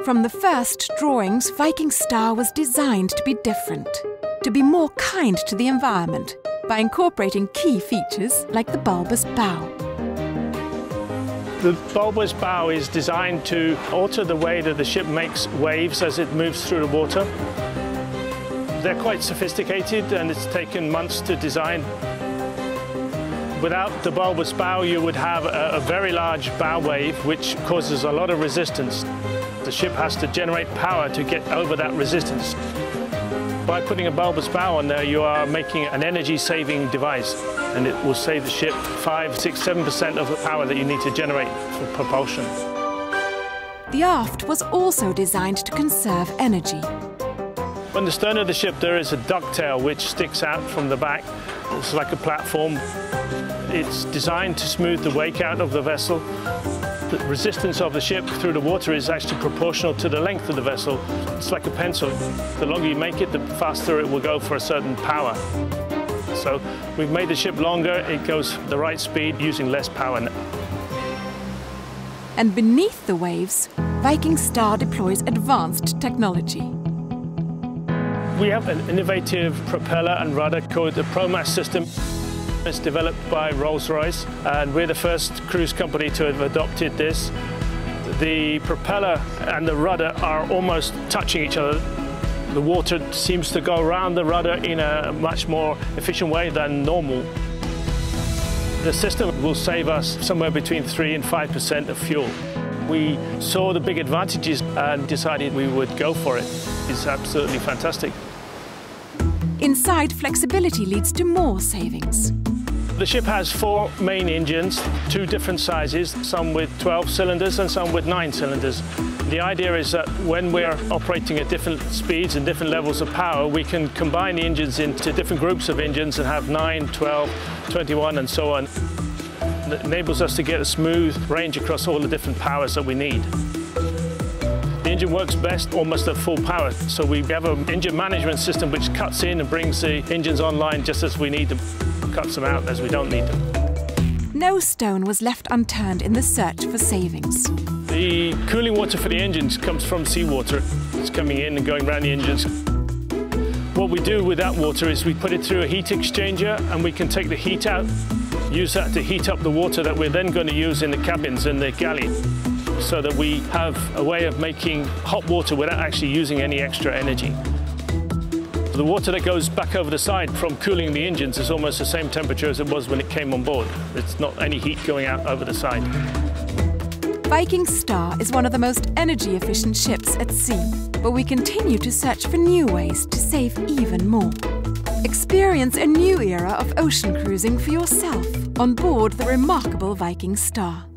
From the first drawings, Viking Star was designed to be different, to be more kind to the environment, by incorporating key features like the bulbous bow. The bulbous bow is designed to alter the way that the ship makes waves as it moves through the water. They're quite sophisticated and it's taken months to design. Without the bulbous bow, you would have a very large bow wave, which causes a lot of resistance. The ship has to generate power to get over that resistance. By putting a bulbous bow on there, you are making an energy-saving device, and it will save the ship 5, 6, 7% of the power that you need to generate for propulsion. The aft was also designed to conserve energy. On the stern of the ship, there is a ducktail which sticks out from the back. It's like a platform. It's designed to smooth the wake out of the vessel. The resistance of the ship through the water is actually proportional to the length of the vessel. It's like a pencil. The longer you make it, the faster it will go for a certain power. So we've made the ship longer, it goes the right speed using less power. And beneath the waves, Viking Star deploys advanced technology. We have an innovative propeller and rudder called the ProMass system. It's developed by Rolls-Royce, and we're the first cruise company to have adopted this. The propeller and the rudder are almost touching each other. The water seems to go around the rudder in a much more efficient way than normal. The system will save us somewhere between 3 and 5% of fuel. We saw the big advantages and decided we would go for it. It's absolutely fantastic. Inside, flexibility leads to more savings. The ship has 4 main engines, 2 different sizes, some with 12 cylinders and some with 9 cylinders. The idea is that when we're operating at different speeds and different levels of power, we can combine the engines into different groups of engines and have 9, 12, 21 and so on. That enables us to get a smooth range across all the different powers that we need. The engine works best almost at full power, so we have an engine management system which cuts in and brings the engines online just as we need them, cuts them out as we don't need them. No stone was left unturned in the search for savings. The cooling water for the engines comes from seawater. It's coming in and going around the engines. What we do with that water is we put it through a heat exchanger and we can take the heat out, use that to heat up the water that we're then going to use in the cabins and the galley, so that we have a way of making hot water without actually using any extra energy. The water that goes back over the side from cooling the engines is almost the same temperature as it was when it came on board. It's not any heat going out over the side. Viking Star is one of the most energy-efficient ships at sea, but we continue to search for new ways to save even more. Experience a new era of ocean cruising for yourself on board the remarkable Viking Star.